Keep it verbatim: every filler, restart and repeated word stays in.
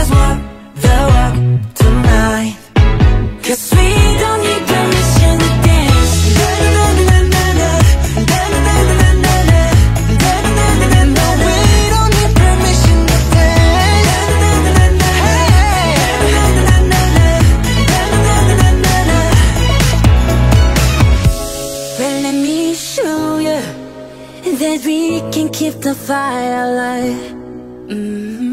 let's walk the walk tonight. Cause we don't need permission to dance. Da-da-da-da-da-da, da-da-da-da-da-da, da-da-da-da-da-da. No, we don't need permission to dance. Da-da-da-da-da-da, hey, da-da-da-da-da-da, da-da-da-da-da-da. Well, let me show you that we can keep the fire alive. Mm-hmm.